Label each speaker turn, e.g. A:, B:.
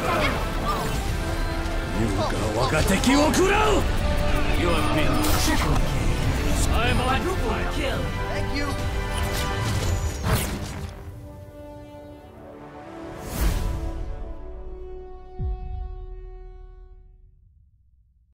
A: 優が我が敵を食らう
B: You have been triple kill. I'm on
C: Quadruple kill. Thank you.